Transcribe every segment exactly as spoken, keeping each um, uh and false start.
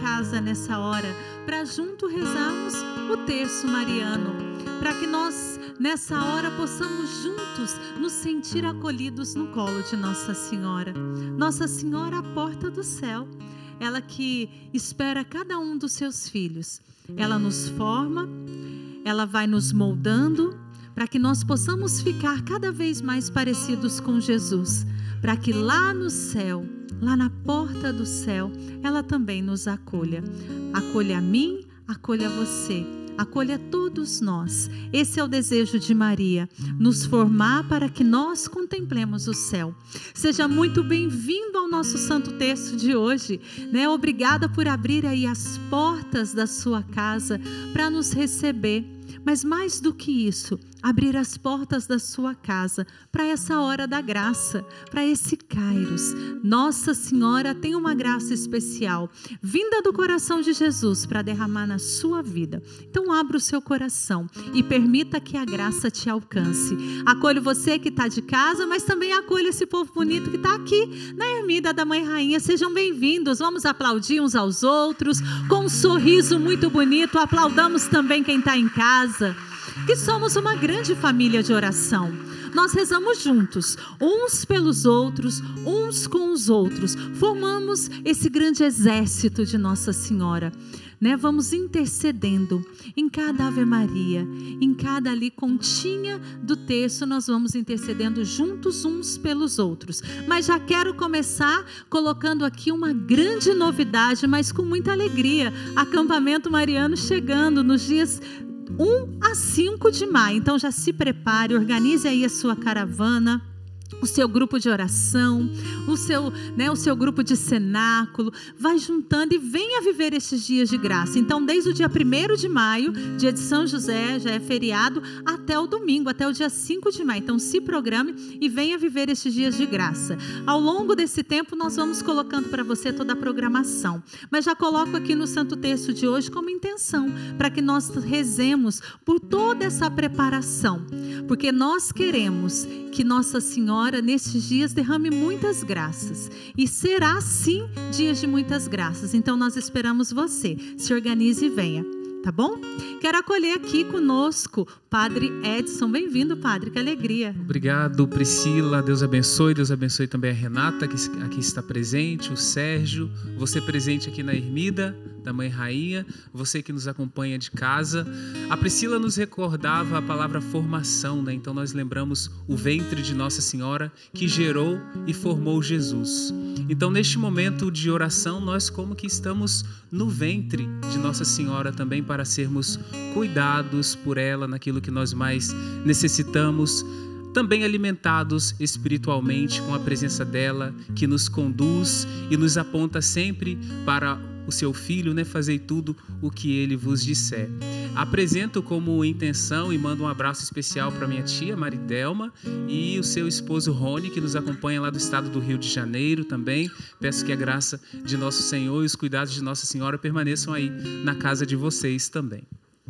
casa nessa hora, para junto rezarmos o terço mariano, para que nós nessa hora possamos juntos nos sentir acolhidos no colo de Nossa Senhora. Nossa Senhora, a porta do céu, ela que espera cada um dos seus filhos. Ela nos forma, ela vai nos moldando, para que nós possamos ficar cada vez mais parecidos com Jesus, para que lá no céu, lá na porta do céu, ela também nos acolha. Acolha a mim, acolha você, acolha todos nós. Esse é o desejo de Maria, nos formar para que nós contemplemos o céu. Seja muito bem-vindo ao nosso Santo Terço de hoje, né? Obrigada por abrir aí as portas da sua casa para nos receber. Mas mais do que isso, abrir as portas da sua casa para essa hora da graça, para esse Kairos. Nossa Senhora tem uma graça especial, vinda do coração de Jesus para derramar na sua vida. Então abra o seu coração e permita que a graça te alcance. Acolho você que está de casa, mas também acolho esse povo bonito que está aqui na Ermida da Mãe Rainha. Sejam bem-vindos, vamos aplaudir uns aos outros, com um sorriso muito bonito. Aplaudamos também quem está em casa, que somos uma grande família de oração. Nós rezamos juntos, uns pelos outros, uns com os outros. Formamos esse grande exército de Nossa Senhora, né? Vamos intercedendo em cada Ave Maria, em cada ali continha do terço, nós vamos intercedendo juntos uns pelos outros. Mas já quero começar colocando aqui uma grande novidade, mas com muita alegria. Acampamento mariano chegando nos dias um a cinco de maio, então já se prepare, organize aí a sua caravana, o seu grupo de oração, o seu, né, o seu grupo de cenáculo, vai juntando e venha viver estes dias de graça. Então desde o dia primeiro de maio, dia de São José, já é feriado, até o domingo, até o dia cinco de maio, então se programe e venha viver estes dias de graça. Ao longo desse tempo nós vamos colocando para você toda a programação, mas já coloco aqui no Santo Terço de hoje como intenção, para que nós rezemos por toda essa preparação, porque nós queremos que Nossa Senhora nesses dias derrame muitas graças, e será sim dias de muitas graças. Então nós esperamos você, se organize e venha, tá bom? Quero acolher aqui conosco Padre Edson. Bem-vindo, Padre, que alegria. Obrigado, Priscila, Deus abençoe. Deus abençoe também a Renata, que aqui está presente, o Sérgio, você presente aqui na Ermida da Mãe Rainha, você que nos acompanha de casa. A Priscila nos recordava a palavra formação, né? Então nós lembramos o ventre de Nossa Senhora que gerou e formou Jesus. Então neste momento de oração, nós como que estamos no ventre de Nossa Senhora também, para sermos cuidados por ela naquilo que nós mais necessitamos, também alimentados espiritualmente com a presença dela, que nos conduz e nos aponta sempre para o seu Filho, né? Fazei tudo o que ele vos disser. Apresento como intenção e mando um abraço especial para minha tia Maridelma e o seu esposo Rony, que nos acompanha lá do estado do Rio de Janeiro também. Peço que a graça de nosso Senhor e os cuidados de Nossa Senhora permaneçam aí na casa de vocês também.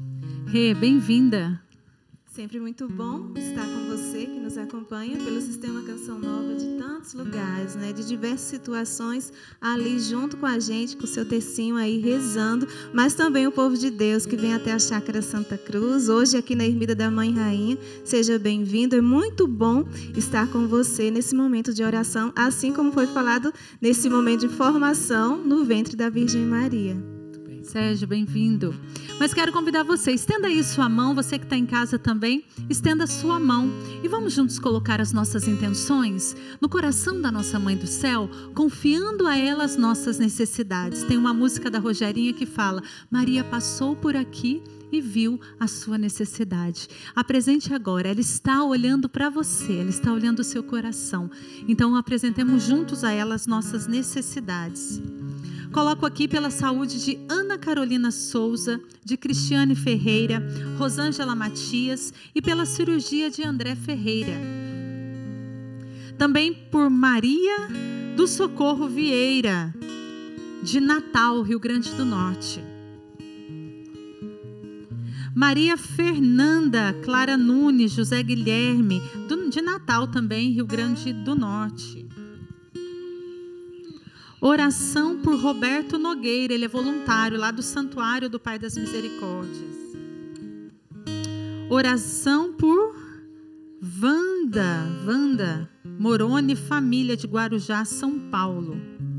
Rê, bem-vinda. Sempre muito bom estar com você que nos acompanha pelo Sistema Canção Nova de tantos lugares, né? De diversas situações, ali junto com a gente, com o seu tercinho aí rezando, mas também o povo de Deus que vem até a Chácara Santa Cruz, hoje aqui na Ermida da Mãe Rainha. Seja bem-vindo, é muito bom estar com você nesse momento de oração, assim como foi falado nesse momento de formação no ventre da Virgem Maria. Sérgio, bem-vindo. Mas quero convidar você, estenda aí sua mão, você que está em casa também, estenda sua mão e vamos juntos colocar as nossas intenções no coração da nossa Mãe do Céu, confiando a ela as nossas necessidades. Tem uma música da Rogerinha que fala: Maria passou por aqui e viu a sua necessidade. Apresente agora, ela está olhando para você, ela está olhando o seu coração. Então apresentemos juntos a ela as nossas necessidades. Coloco aqui pela saúde de Ana Carolina Souza, de Cristiane Ferreira, Rosângela Matias e pela cirurgia de André Ferreira. Também por Maria do Socorro Vieira, de Natal, Rio Grande do Norte. Maria Fernanda Clara Nunes, José Guilherme, de Natal também, Rio Grande do Norte. Oração por Roberto Nogueira, ele é voluntário lá do Santuário do Pai das Misericórdias. Oração por Wanda, Wanda Moroni, família de Guarujá, São Paulo.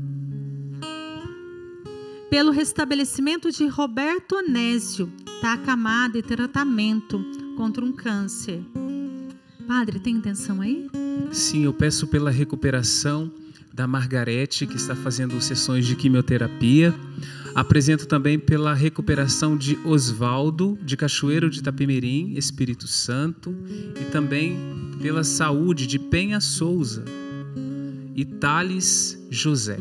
Pelo restabelecimento de Roberto Onésio, está acamado em tratamento contra um câncer. Padre, tem intenção aí? Sim, eu peço pela recuperação da Margarete, que está fazendo sessões de quimioterapia. Apresento também pela recuperação de Osvaldo, de Cachoeiro de Itapemirim, Espírito Santo. E também pela saúde de Penha Souza e Thales José.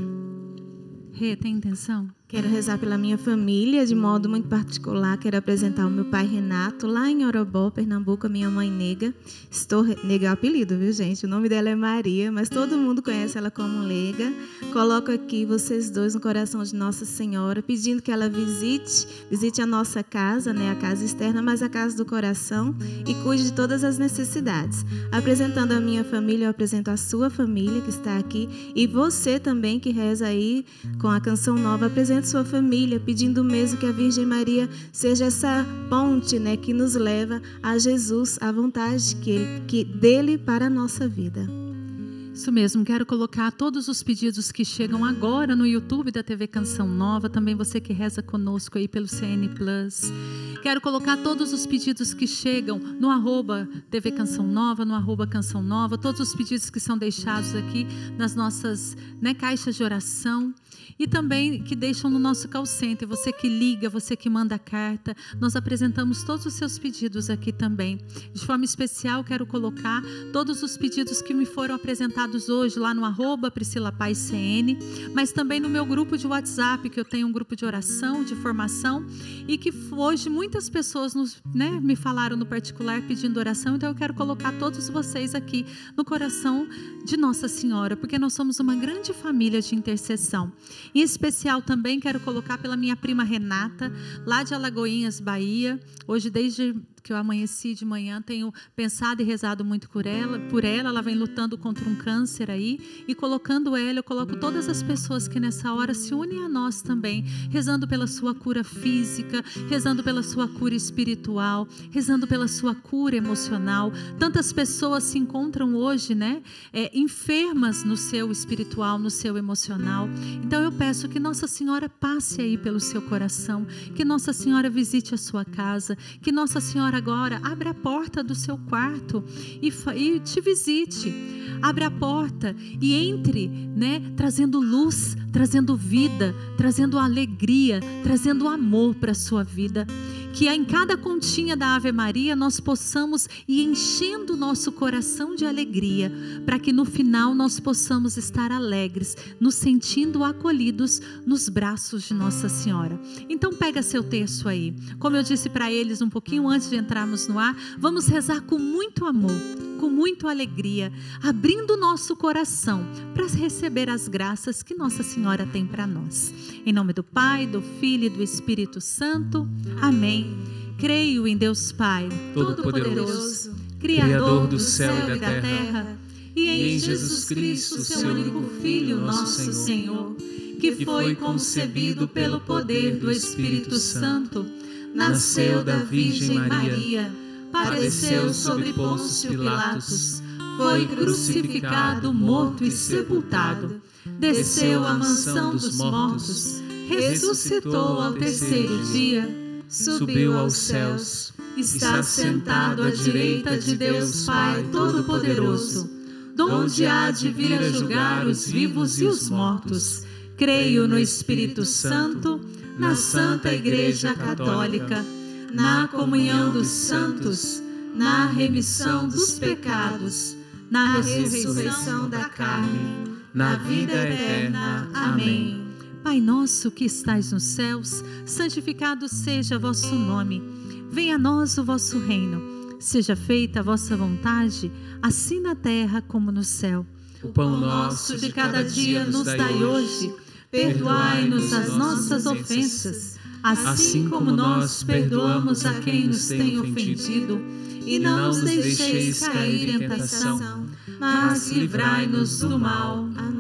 Rê, tem intenção? Quero rezar pela minha família, de modo muito particular. Quero apresentar o meu pai Renato, lá em Orobó, Pernambuco, a minha mãe Nega. Estou... Nega é o apelido, viu, gente? O nome dela é Maria, mas todo mundo conhece ela como Lega. Coloco aqui vocês dois no coração de Nossa Senhora, pedindo que ela visite, visite a nossa casa, né? A casa externa, mas a casa do coração, e cuide de todas as necessidades. Apresentando a minha família, eu apresento a sua família que está aqui, e você também que reza aí com a canção nova, apresenta sua família, pedindo mesmo que a Virgem Maria seja essa ponte, né, que nos leva a Jesus, a vontade que, ele, que dele para a nossa vida. Isso mesmo, quero colocar todos os pedidos que chegam agora no YouTube da T V Canção Nova, também você que reza conosco aí pelo C N Plus. Quero colocar todos os pedidos que chegam no arroba T V Canção Nova, no arroba Canção Nova, todos os pedidos que são deixados aqui nas nossas, né, caixas de oração. E também que deixam no nosso call center, você que liga, você que manda carta, nós apresentamos todos os seus pedidos aqui também. De forma especial, quero colocar todos os pedidos que me foram apresentados hoje lá no arroba Priscila Paz C N, mas também no meu grupo de WhatsApp, que eu tenho um grupo de oração, de formação, e que hoje muitas pessoas nos, né, me falaram no particular pedindo oração, então eu quero colocar todos vocês aqui no coração de Nossa Senhora, porque nós somos uma grande família de intercessão. Em especial também quero colocar pela minha prima Renata, lá de Alagoinhas, Bahia. Hoje, desde que eu amanheci de manhã, tenho pensado e rezado muito por ela. Por ela, ela vem lutando contra um câncer aí. E colocando ela, eu coloco todas as pessoas que nessa hora se unem a nós também, rezando pela sua cura física, rezando pela sua cura espiritual, rezando pela sua cura emocional. Tantas pessoas se encontram hoje, né, é, enfermas no seu espiritual, no seu emocional. Então eu peço que Nossa Senhora passe aí pelo seu coração, que Nossa Senhora visite a sua casa, que Nossa Senhora agora abra a porta do seu quarto e, e te visite. Abra a porta e entre, né, trazendo luz, trazendo vida, trazendo alegria, trazendo amor para a sua vida. Que em cada continha da Ave Maria nós possamos ir enchendo o nosso coração de alegria, para que no final nós possamos estar alegres, nos sentindo acolhidos nos braços de Nossa Senhora. Então pega seu terço aí. Como eu disse para eles um pouquinho antes de entrarmos no ar, vamos rezar com muito amor, com muita alegria, abrindo o nosso coração para receber as graças que Nossa Senhora tem para nós. Em nome do Pai, do Filho e do Espírito Santo. Amém. Creio em Deus Pai, Todo-Poderoso, Criador do céu e da terra, e em Jesus Cristo, seu único Filho, nosso Senhor, que foi concebido pelo poder do Espírito Santo, nasceu da Virgem Maria, padeceu sob Pôncio Pilatos, foi crucificado, morto e sepultado, desceu à mansão dos mortos, ressuscitou ao terceiro dia, subiu aos céus, está sentado à direita de Deus Pai Todo-Poderoso, donde há de vir a julgar os vivos e os mortos. Creio no Espírito Santo, na Santa Igreja Católica, na comunhão dos santos, na remissão dos pecados, na ressurreição da carne, na vida eterna. Amém. Pai nosso que estais nos céus, santificado seja vosso nome. Venha a nós o vosso reino. Seja feita a vossa vontade, assim na terra como no céu. O pão nosso de cada dia nos dai hoje. Perdoai-nos as nossas ofensas, assim como nós perdoamos a quem nos tem ofendido. E não nos deixeis cair em tentação, mas livrai-nos do mal. Amém.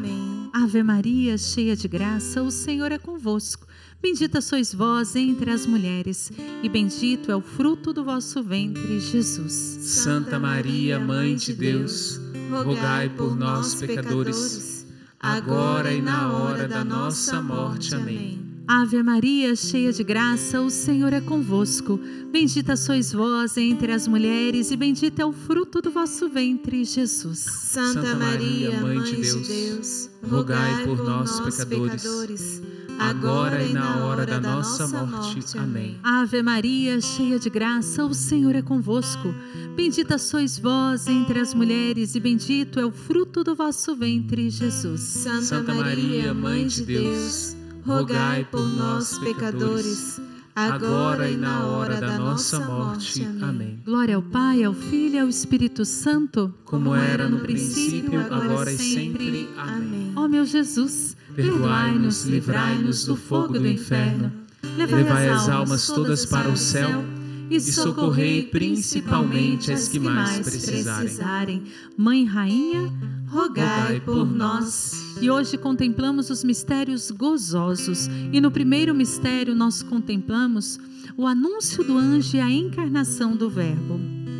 Ave Maria, cheia de graça, o Senhor é convosco. Bendita sois vós entre as mulheres, e bendito é o fruto do vosso ventre, Jesus. Santa Maria, Mãe de Deus, rogai por nós, pecadores, agora e na hora da nossa morte. Amém. Ave Maria, cheia de graça, o Senhor é convosco. Bendita sois vós entre as mulheres, e bendito é o fruto do vosso ventre, Jesus. Santa Maria, Mãe de Deus, rogai por nós, pecadores, agora e na hora da nossa morte. Amém. Ave Maria, cheia de graça, o Senhor é convosco. Bendita sois vós entre as mulheres, e bendito é o fruto do vosso ventre, Jesus. Santa Maria, Mãe de Deus, rogai por nós, pecadores, agora e na hora da nossa morte. Amém. Glória ao Pai, ao Filho e ao Espírito Santo, como era no princípio, agora e sempre. Amém. Ó meu Jesus, perdoai-nos, livrai-nos do fogo do inferno, levai as almas todas para o céu e socorrei principalmente as que mais precisarem. Mãe Rainha, rogai por nós. E hoje contemplamos os mistérios gozosos. E no primeiro mistério nós contemplamos o anúncio do anjo e a encarnação do Verbo.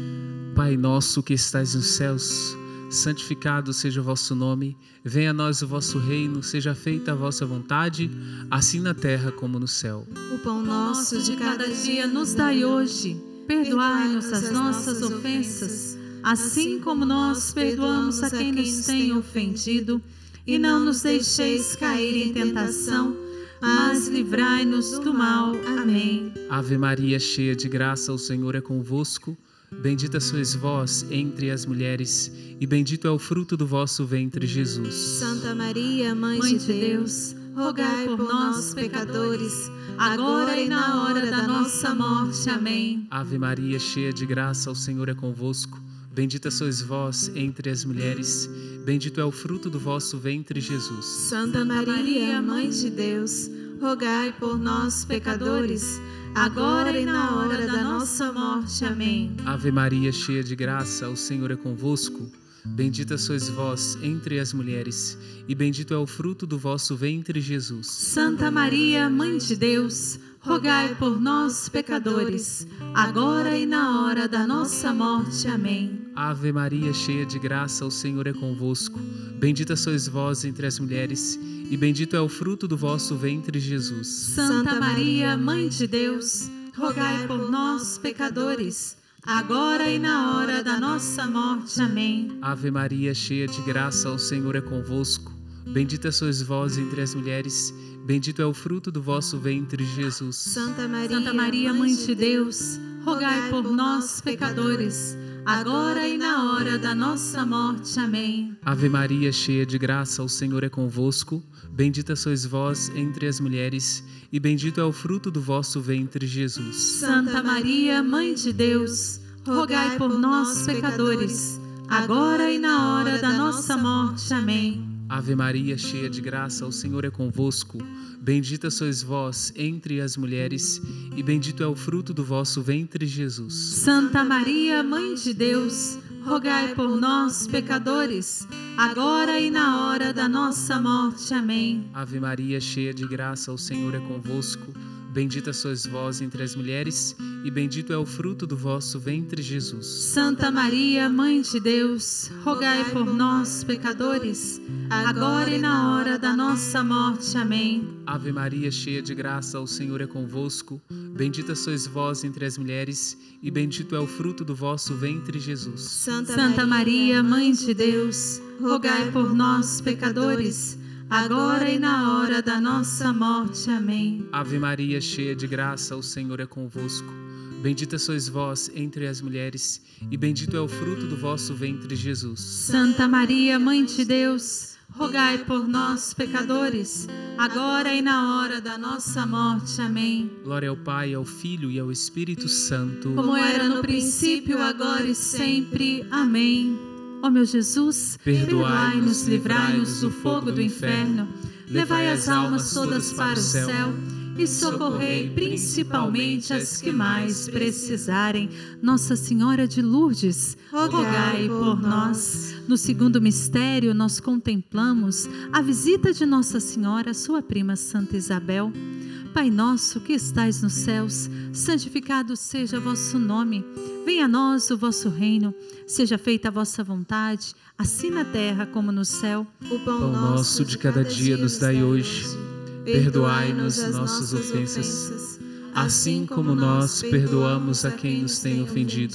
Pai nosso que estais nos céus, santificado seja o vosso nome. Venha a nós o vosso reino, seja feita a vossa vontade, assim na terra como no céu. O pão nosso de cada dia nos dai hoje. Perdoai-nos as nossas ofensas, assim como nós perdoamos a quem nos tem ofendido. E não nos deixeis cair em tentação, mas livrai-nos do mal. Amém. Ave Maria, cheia de graça, o Senhor é convosco. Bendita sois vós entre as mulheres, e bendito é o fruto do vosso ventre, Jesus. Santa Maria, Mãe, Mãe de Deus, rogai por nós, pecadores, agora e na hora da nossa morte. Amém. Ave Maria, cheia de graça, o Senhor é convosco. Bendita sois vós entre as mulheres, bendito é o fruto do vosso ventre, Jesus. Santa Maria, Mãe de Deus, rogai por nós, pecadores, agora e na hora da nossa morte. Amém. Ave Maria, cheia de graça, o Senhor é convosco. Bendita sois vós entre as mulheres, e bendito é o fruto do vosso ventre, Jesus. Santa Maria, Mãe de Deus, rogai por nós, pecadores, agora e na hora da nossa morte. Amém. Ave Maria, cheia de graça, o Senhor é convosco. Bendita sois vós entre as mulheres, e bendito é o fruto do vosso ventre, Jesus. Santa Maria, Mãe de Deus, rogai por nós, pecadores, agora e na hora da nossa morte. Amém. Ave Maria, cheia de graça, o Senhor é convosco. Bendita sois vós entre as mulheres, bendito é o fruto do vosso ventre, Jesus. Santa Maria, Santa Maria, Mãe de Deus, rogai por nós, pecadores, agora e na hora da nossa morte. Amém. Ave Maria, cheia de graça, o Senhor é convosco. Bendita sois vós entre as mulheres, e bendito é o fruto do vosso ventre, Jesus. Santa Maria, Mãe de Deus, rogai por nós, pecadores, agora e na hora da nossa morte. Amém. Ave Maria, cheia de graça, o Senhor é convosco. Bendita sois vós entre as mulheres, e bendito é o fruto do vosso ventre, Jesus. Santa Maria, Mãe de Deus, rogai por nós, pecadores, agora e na hora da nossa morte. Amém. Ave Maria, cheia de graça, o Senhor é convosco. Bendita sois vós entre as mulheres, e bendito é o fruto do vosso ventre, Jesus. Santa Maria, Mãe de Deus, rogai por nós, pecadores, agora e na hora da nossa morte. Amém. Ave Maria, cheia de graça, o Senhor é convosco. Bendita sois vós entre as mulheres, e bendito é o fruto do vosso ventre, Jesus. Santa, Santa Maria, Mãe de Deus, rogai por nós, pecadores, agora e na hora da nossa morte. Amém. Ave Maria, cheia de graça, o Senhor é convosco. Bendita sois vós entre as mulheres, e bendito é o fruto do vosso ventre, Jesus. Santa Maria, Mãe de Deus, rogai por nós, pecadores, agora e na hora da nossa morte. Amém. Glória ao Pai, ao Filho e ao Espírito Santo, como era no princípio, agora e sempre. Amém. Ó meu Jesus, perdoai-nos, livrai-nos do fogo do inferno, levai as almas todas para o céu e socorrei principalmente as que mais precisarem. Nossa Senhora de Lourdes, rogai por nós. No segundo mistério, nós contemplamos a visita de Nossa Senhora à sua prima Santa Isabel. Pai nosso que estais nos céus, santificado seja vosso nome. Venha a nós o vosso reino, seja feita a vossa vontade, assim na terra como no céu. O Pão nosso de cada dia nos dai hoje. Perdoai-nos as nossas ofensas, assim como nós perdoamos a quem nos tem ofendido.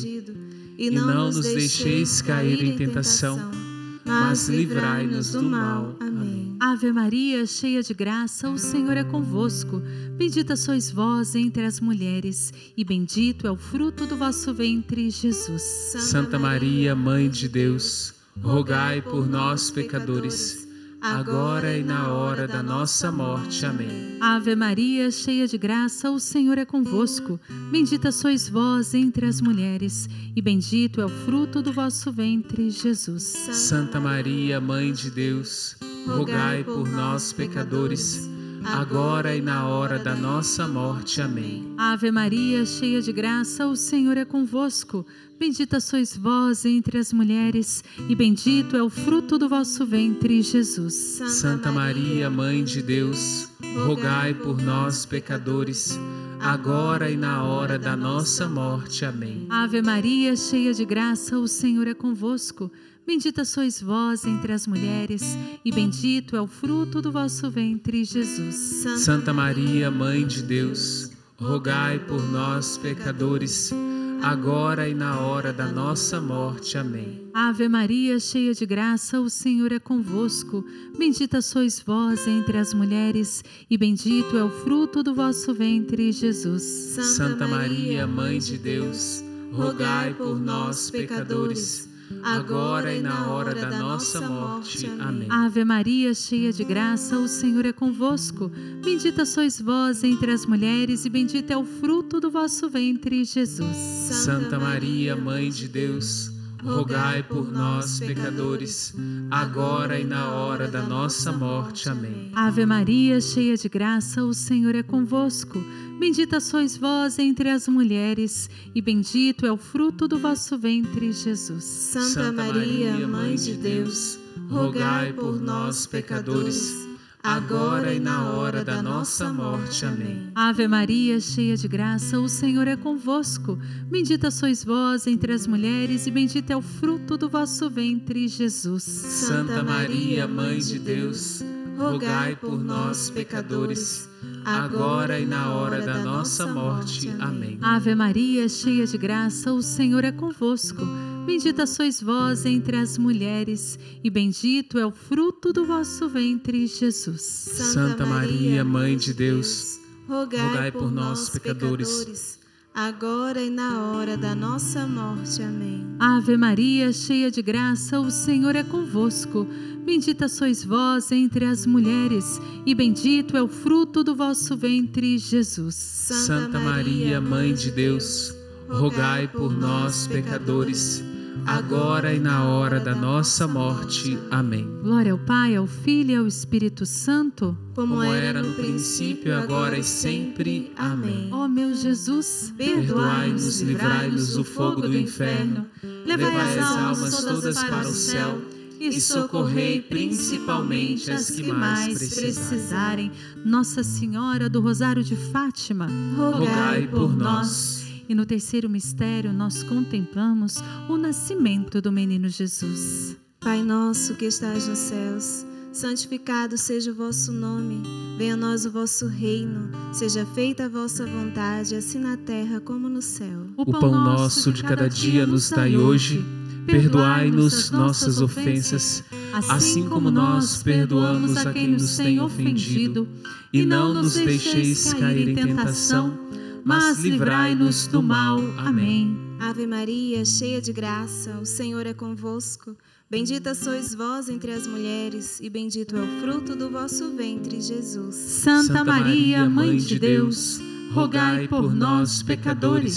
E não nos deixeis cair em tentação, mas livrai-nos do mal. Amém. Ave Maria, cheia de graça, o Senhor é convosco. Bendita sois vós entre as mulheres, e bendito é o fruto do vosso ventre, Jesus. Santa Maria, Mãe de Deus, rogai por nós, pecadores, agora e na hora da nossa morte. Amém. Ave Maria, cheia de graça, o Senhor é convosco. Bendita sois vós entre as mulheres, e bendito é o fruto do vosso ventre, Jesus. Santa Maria, Mãe de Deus, rogai por nós, pecadores, agora e na hora da nossa morte. Amém. Ave Maria, cheia de graça, o Senhor é convosco. Bendita sois vós entre as mulheres, e bendito é o fruto do vosso ventre, Jesus. Santa Maria, Mãe de Deus, rogai por nós, pecadores, agora e na hora da nossa morte. Amém. Ave Maria, cheia de graça, o Senhor é convosco. Bendita sois vós entre as mulheres, e bendito é o fruto do vosso ventre, Jesus. Santa Maria, Mãe de Deus, rogai por nós, pecadores, agora e na hora da nossa morte. Amém. Ave Maria, cheia de graça, o Senhor é convosco. Bendita sois vós entre as mulheres, e bendito é o fruto do vosso ventre, Jesus. Santa Maria, Mãe de Deus, rogai por nós, pecadores, agora e na hora da nossa morte. Amém. Ave Maria, cheia de graça, o Senhor é convosco. Bendita sois vós entre as mulheres, e bendito é o fruto do vosso ventre, Jesus. Santa Maria, Mãe de Deus, rogai por nós, pecadores, agora e na hora da nossa morte. Amém. Ave Maria, cheia de graça, o Senhor é convosco. Bendita sois vós entre as mulheres, e bendito é o fruto do vosso ventre, Jesus. Santa Maria, Mãe de Deus, rogai por nós, pecadores, agora e na hora da nossa morte. Amém. Ave Maria, cheia de graça, o Senhor é convosco. Bendita sois vós entre as mulheres, e bendito é o fruto do vosso ventre, Jesus. Santa Maria, Mãe de Deus, rogai por nós, pecadores, agora e na hora da nossa morte. Amém. Ave Maria, cheia de graça, o Senhor é convosco. Bendita sois vós entre as mulheres, e bendito é o fruto do vosso ventre, Jesus. Santa Maria, Mãe de Deus, rogai por nós, pecadores, agora e na hora da nossa morte. Amém. Ave Maria, cheia de graça, o Senhor é convosco. Bendita sois vós entre as mulheres, e bendito é o fruto do vosso ventre, Jesus. Santa Maria, Mãe de Deus, rogai por nós, pecadores, agora e na hora da nossa morte. Amém. Glória ao Pai, ao Filho e ao Espírito Santo, como era no princípio, agora e sempre. Amém. Ó meu Jesus, perdoai-nos, livrai-nos do fogo do inferno, levai as almas todas para o céu, e socorrei principalmente as que mais precisarem. Nossa Senhora do Rosário de Fátima, rogai por nós. E no terceiro mistério nós contemplamos o nascimento do menino Jesus. Pai nosso que estais nos céus, santificado seja o vosso nome. Venha a nós o vosso reino. Seja feita a vossa vontade, assim na terra como no céu. O pão nosso de cada dia nos dai hoje. Perdoai-nos nossas ofensas, assim como nós perdoamos a quem nos tem ofendido. E não nos deixeis cair em tentação, mas livrai-nos do mal. Amém. Ave Maria, cheia de graça, o Senhor é convosco. Bendita sois vós entre as mulheres, e bendito é o fruto do vosso ventre, Jesus. Santa Maria, Mãe de Deus, rogai por nós, pecadores,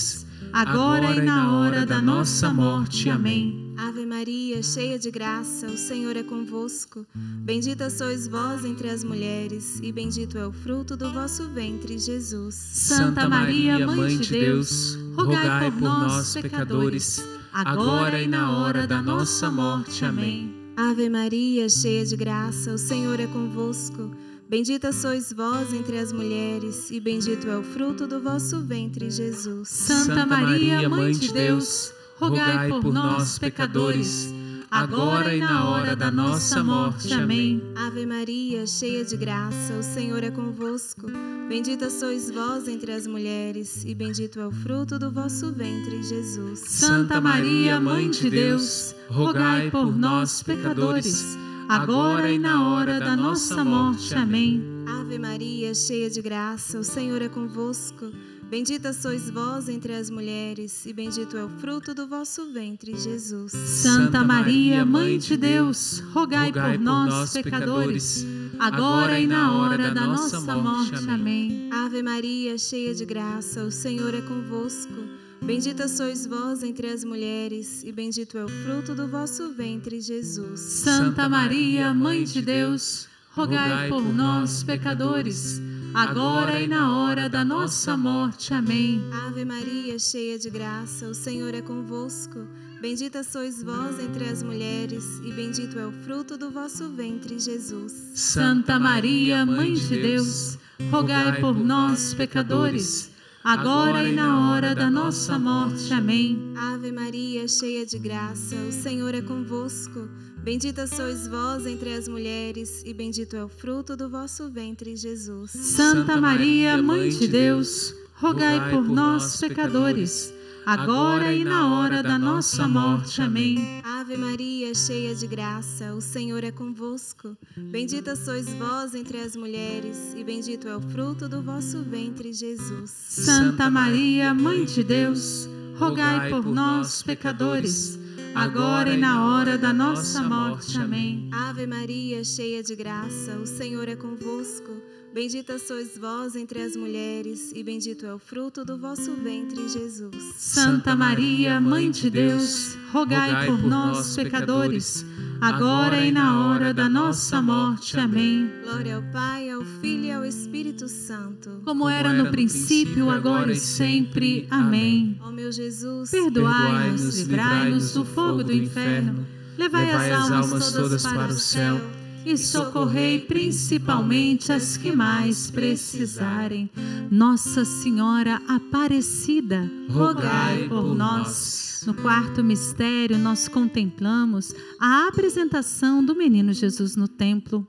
agora e na hora da nossa morte. Amém. Ave Maria, cheia de graça, o Senhor é convosco. Bendita sois vós entre as mulheres, e bendito é o fruto do vosso ventre, Jesus. Santa Maria, Mãe de Deus, rogai por nós, pecadores, agora e na hora da nossa morte. Amém. Ave Maria, cheia de graça, o Senhor é convosco. Bendita sois vós entre as mulheres, e bendito é o fruto do vosso ventre, Jesus. Santa Maria, Mãe de Deus, rogai por nós, pecadores, agora e na hora da nossa morte. Amém. Ave Maria, cheia de graça, o Senhor é convosco. Bendita sois vós entre as mulheres, e bendito é o fruto do vosso ventre, Jesus. Santa Maria, Mãe de Deus, rogai por nós, pecadores, agora e na hora da nossa morte. Amém. Ave Maria, cheia de graça, o Senhor é convosco. Bendita sois vós entre as mulheres, e bendito é o fruto do vosso ventre, Jesus. Santa Maria, Mãe de Deus, rogai por nós, pecadores, agora e na hora da nossa morte. Amém. Ave Maria, cheia de graça, o Senhor é convosco. Bendita sois vós entre as mulheres, e bendito é o fruto do vosso ventre, Jesus. Santa Maria, Mãe de Deus, rogai por nós, pecadores, agora e na hora da nossa morte. Amém. Ave Maria, cheia de graça, o Senhor é convosco. Bendita sois vós entre as mulheres, e bendito é o fruto do vosso ventre, Jesus. Santa Maria, Mãe de Deus, rogai por nós, pecadores, agora e na hora da nossa morte. Amém. Ave Maria, cheia de graça, o Senhor é convosco. Bendita sois vós entre as mulheres, e bendito é o fruto do vosso ventre, Jesus. Santa Maria, Mãe de Deus, rogai por nós, pecadores, agora e na hora da nossa morte. Amém. Ave Maria, cheia de graça, o Senhor é convosco. Bendita sois vós entre as mulheres, e bendito é o fruto do vosso ventre, Jesus. Santa Maria, Mãe de Deus, rogai por nós, pecadores, agora e na hora da nossa morte. Amém. Ave Maria, cheia de graça, o Senhor é convosco. Bendita sois vós entre as mulheres, e bendito é o fruto do vosso ventre, Jesus. Santa Maria, Mãe de Deus, rogai por nós, pecadores, agora e na hora da nossa morte. Amém. Glória ao Pai, ao Filho e ao Espírito Santo, como era no princípio, agora e sempre. Amém. Ó meu Jesus, perdoai-nos, livrai-nos do fogo do inferno, levai as almas todas para o céu e socorrei principalmente as que mais precisarem. Nossa Senhora Aparecida, rogai por nós. No quarto mistério, nós contemplamos a apresentação do menino Jesus no templo.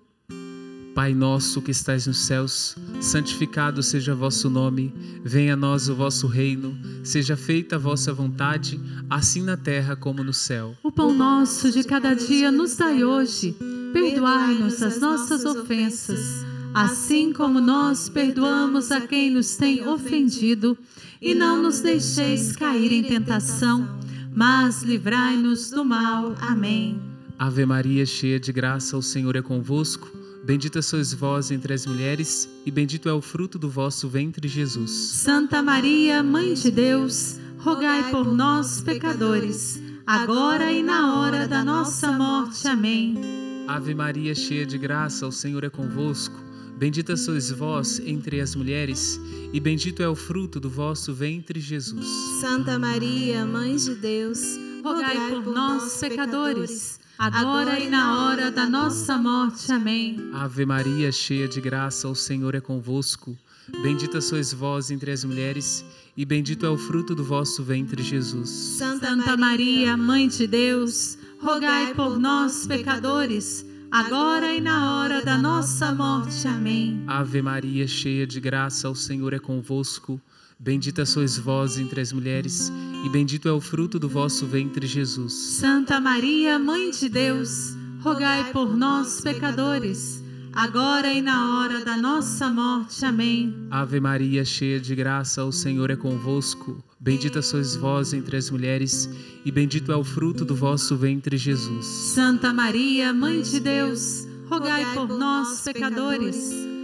Pai nosso que estais nos céus, santificado seja vosso nome, venha a nós o vosso reino, seja feita a vossa vontade, assim na terra como no céu. O pão nosso de cada dia nos dai hoje, perdoai-nos as nossas ofensas, assim como nós perdoamos a quem nos tem ofendido, e não nos deixeis cair em tentação, mas livrai-nos do mal. Amém. Ave Maria, cheia de graça, o Senhor é convosco. Bendita sois vós entre as mulheres, e bendito é o fruto do vosso ventre, Jesus. Santa Maria, Mãe de Deus, rogai por nós, pecadores, agora e na hora da nossa morte. Amém. Ave Maria, cheia de graça, o Senhor é convosco. Bendita sois vós entre as mulheres, e bendito é o fruto do vosso ventre, Jesus. Santa Maria, Mãe de Deus, rogai por nós, pecadores, agora e na hora da nossa morte. Amém. Ave Maria, cheia de graça, o Senhor é convosco. Bendita sois vós entre as mulheres, e bendito é o fruto do vosso ventre, Jesus. Santa Maria, Mãe de Deus, rogai por nós, pecadores, agora e na hora da nossa morte. Amém. Ave Maria, cheia de graça, o Senhor é convosco. Bendita sois vós entre as mulheres, e bendito é o fruto do vosso ventre, Jesus. Santa Maria, Mãe de Deus, rogai por nós, pecadores, agora e na hora da nossa morte. Amém. Ave Maria, cheia de graça, o Senhor é convosco. Bendita sois vós entre as mulheres, e bendito é o fruto do vosso ventre, Jesus. Santa Maria, Mãe de Deus, rogai por nós, pecadores,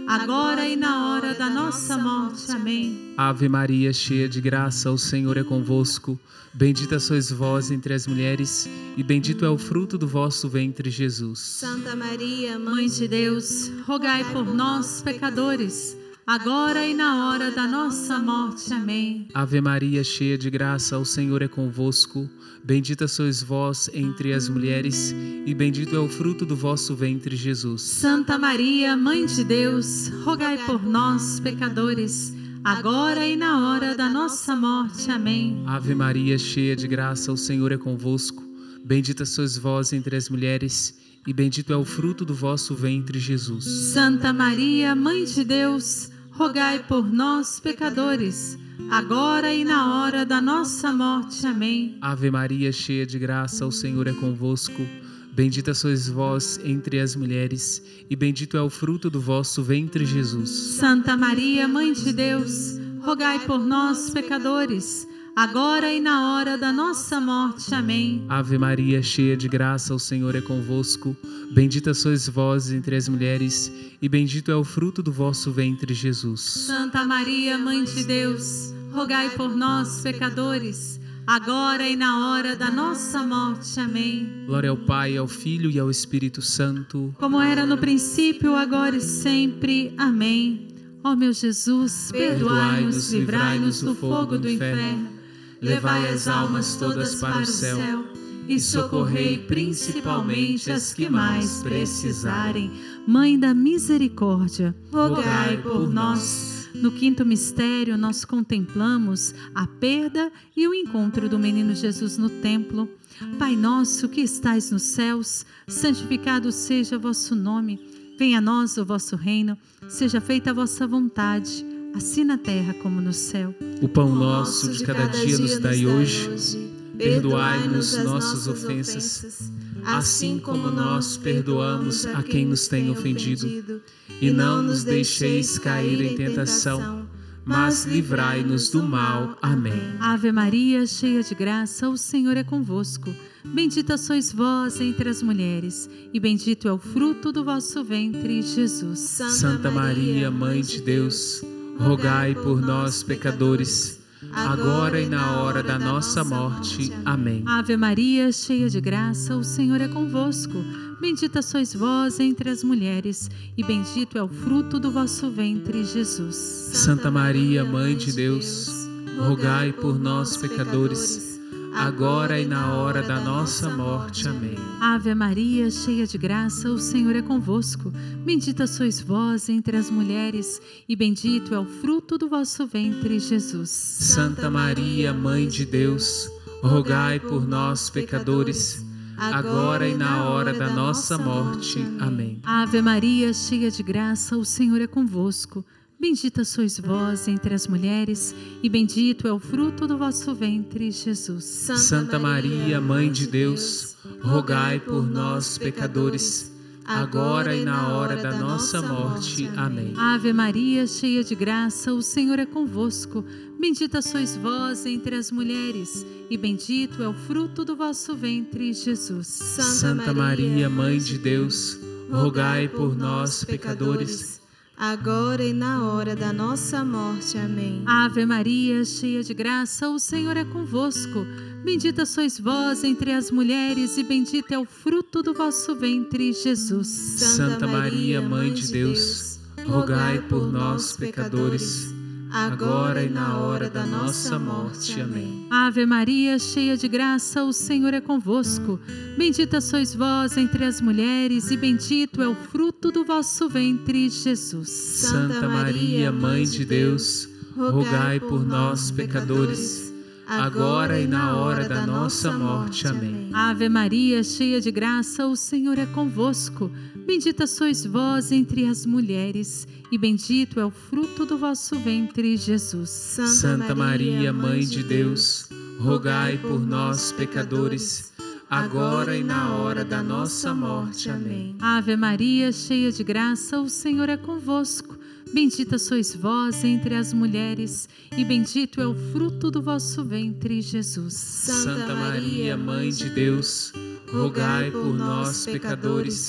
agora e na hora da nossa morte. Amém. Ave Maria, cheia de graça, o Senhor é convosco. Bendita sois vós entre as mulheres, e bendito é o fruto do vosso ventre, Jesus. Santa Maria, Mãe de Deus, rogai por nós, pecadores, agora e na hora da nossa morte. Amém. Ave Maria, cheia de graça, o Senhor é convosco. Bendita sois vós entre as mulheres, e bendito é o fruto do vosso ventre, Jesus. Santa Maria, Mãe de Deus, rogai por nós, pecadores, agora e na hora da nossa morte. Amém. Ave Maria, cheia de graça, o Senhor é convosco. Bendita sois vós entre as mulheres, e bendito é o fruto do vosso ventre, Jesus. Santa Maria, Mãe de Deus, rogai por nós, pecadores, agora e na hora da nossa morte. Amém. Ave Maria, cheia de graça, o Senhor é convosco. Bendita sois vós entre as mulheres, e bendito é o fruto do vosso ventre, Jesus. Santa Maria, Mãe de Deus, rogai por nós, pecadores, agora e na hora da nossa morte. Amém. Ave Maria, cheia de graça, o Senhor é convosco. Bendita sois vós entre as mulheres, e bendito é o fruto do vosso ventre, Jesus. Santa Maria, Mãe de Deus, rogai por nós, pecadores, agora e na hora da nossa morte. Amém. Glória ao Pai, ao Filho e ao Espírito Santo, como era no princípio, agora e sempre. Amém. Ó meu Jesus, perdoai-nos, livrai-nos do fogo do inferno, levai as almas todas para o céu e socorrei principalmente as que mais precisarem. Mãe da Misericórdia, rogai por nós. No quinto mistério, nós contemplamos a perda e o encontro do menino Jesus no templo. Pai nosso que estais nos céus, santificado seja vosso nome. Venha a nós o vosso reino, seja feita a vossa vontade, assim na terra como no céu. O pão nosso de cada dia nos dai hoje. Perdoai-nos nossas ofensas, assim como nós perdoamos a quem nos tem ofendido. E não nos deixeis cair em tentação, mas livrai-nos do mal. Amém. Ave Maria, cheia de graça, o Senhor é convosco. Bendita sois vós entre as mulheres, e bendito é o fruto do vosso ventre, Jesus. Santa Maria, Mãe de Deus, rogai por nós, pecadores, agora e na hora da nossa morte. Amém. Ave Maria, cheia de graça, o Senhor é convosco. Bendita sois vós entre as mulheres, e bendito é o fruto do vosso ventre, Jesus. Santa Maria, Mãe de Deus, rogai por nós, pecadores, agora e na hora da nossa morte. Amém. Ave Maria, cheia de graça, o Senhor é convosco. Bendita sois vós entre as mulheres, e bendito é o fruto do vosso ventre, Jesus. Santa Maria, Mãe de Deus, rogai por nós, pecadores, agora e na hora da nossa morte. Amém. Ave Maria, cheia de graça, o Senhor é convosco. Bendita sois vós entre as mulheres, e bendito é o fruto do vosso ventre, Jesus. Santa Maria, Mãe de Deus, rogai por nós, pecadores, agora e na hora da nossa morte. Amém. Ave Maria, cheia de graça, o Senhor é convosco. Bendita sois vós entre as mulheres, e bendito é o fruto do vosso ventre, Jesus. Santa Maria, Mãe de Deus, rogai por nós, pecadores, agora e na hora da nossa morte. Amém. Ave Maria, cheia de graça, o Senhor é convosco. Bendita sois vós entre as mulheres, e bendito é o fruto do vosso ventre, Jesus. Santa Maria, Mãe de Deus, rogai por nós, pecadores, agora e na hora da nossa morte. Amém. Ave Maria, cheia de graça, o Senhor é convosco. Bendita sois vós entre as mulheres, e bendito é o fruto do vosso ventre, Jesus. Santa Maria, Mãe de Deus, rogai por nós, pecadores, agora e na hora da nossa morte. Amém. Ave Maria, cheia de graça, o Senhor é convosco. Bendita sois vós entre as mulheres, e bendito é o fruto do vosso ventre, Jesus. Santa Maria, Mãe de Deus, rogai por nós, pecadores, agora e na hora da nossa morte. Amém. Ave Maria, cheia de graça, o Senhor é convosco. Bendita sois vós entre as mulheres, e bendito é o fruto do vosso ventre, Jesus. Santa Maria, Mãe de Deus, rogai por nós, pecadores,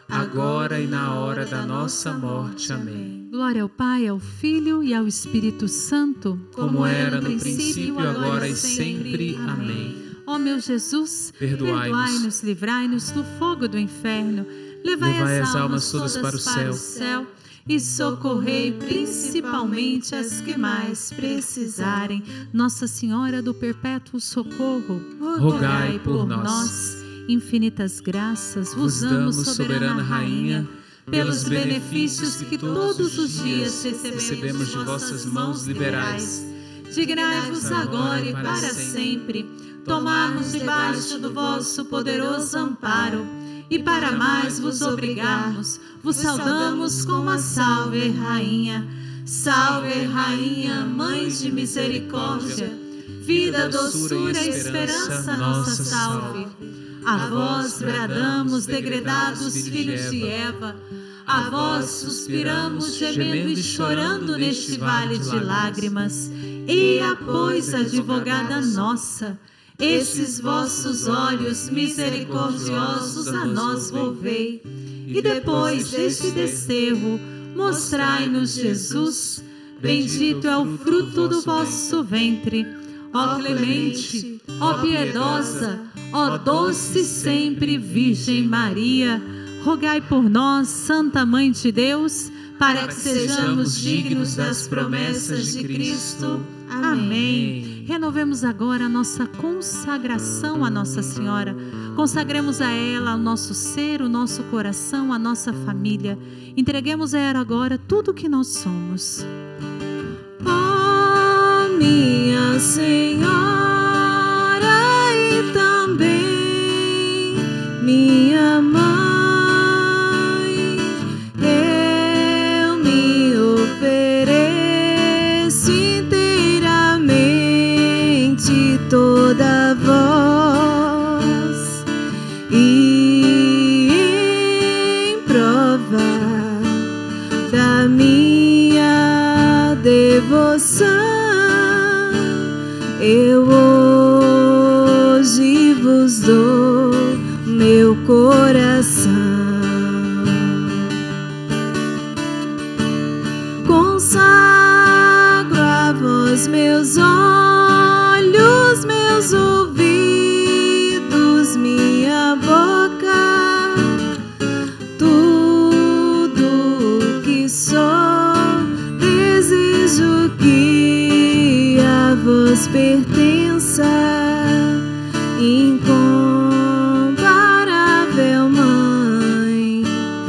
agora e na hora da nossa morte. Amém. Glória ao Pai, ao Filho e ao Espírito Santo, como era no princípio, agora e sempre. Amém. Ó meu Jesus, perdoai-nos, perdoai-nos, livrai-nos do fogo do inferno, levai, levai as as almas todas todas para o para céu, o céu e socorrei principalmente as que mais precisarem. Nossa Senhora do Perpétuo Socorro, rogai por nós. Infinitas graças vos damos, soberana Rainha, pelos benefícios que todos os dias recebemos de vossas mãos liberais. Dignai-vos agora e para sempre tomarmos debaixo do vosso poderoso amparo, e para mais vos obrigarmos, vos saudamos com a Salve Rainha. Salve Rainha, Mãe de misericórdia, vida, doçura e esperança, nossa salve. A vós bradamos, degredados filhos de Eva, a vós suspiramos, gemendo e chorando neste vale de lágrimas. Eia, pois, advogada nossa, esses vossos olhos misericordiosos a nós volvei, e depois deste desterro mostrai-nos Jesus. Bendito é o fruto do vosso ventre, ó clemente, ó piedosa, ó doce sempre Virgem Maria. Rogai por nós, Santa Mãe de Deus, para que sejamos dignos das promessas de Cristo. Amém. Renovemos agora a nossa consagração à Nossa Senhora. Consagremos a ela o nosso ser, o nosso coração, a nossa família. Entreguemos a ela agora tudo o que nós somos. Ó minha Senhora e também minha Mãe, eu me ofereço inteiramente, toda vós, e em prova da minha devoção, eu hoje vos dou meu coração. Consagro a vós meus olhos, meus ouvidos, minha boca, tudo que sou. Desejo que a vos pertença, incomparável Mãe.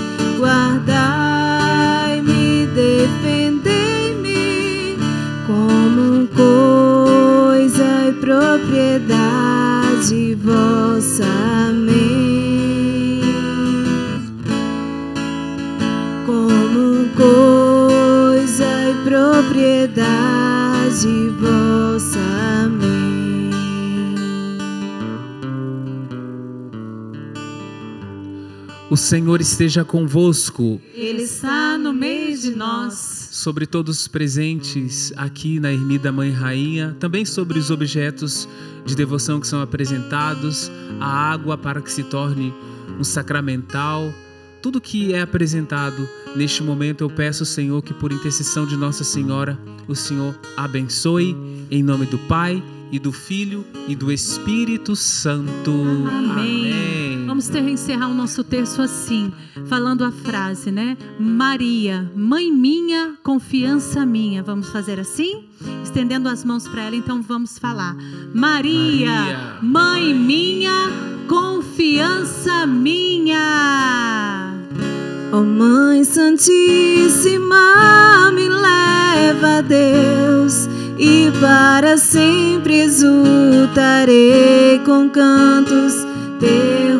Guardai-me, defendei-me como coisa e propriedade vossa. Amém. Como coisa e propriedade vossa. Amém. O Senhor esteja convosco. Ele está no meio de nós. Sobre todos os presentes aqui na Ermida Mãe Rainha, também sobre os objetos de devoção que são apresentados, a água para que se torne um sacramental, tudo que é apresentado neste momento, eu peço, Senhor, que por intercessão de Nossa Senhora, o Senhor abençoe, em nome do Pai, e do Filho, e do Espírito Santo. Amém. Amém. Vamos ter, encerrar o nosso texto assim, falando a frase, né? Maria, mãe minha, confiança minha. Vamos fazer assim? Estendendo as mãos para ela, então vamos falar. Maria, Maria, mãe minha, confiança minha. Ó Mãe Santíssima, me leva a Deus, e para sempre exultarei com cantos teu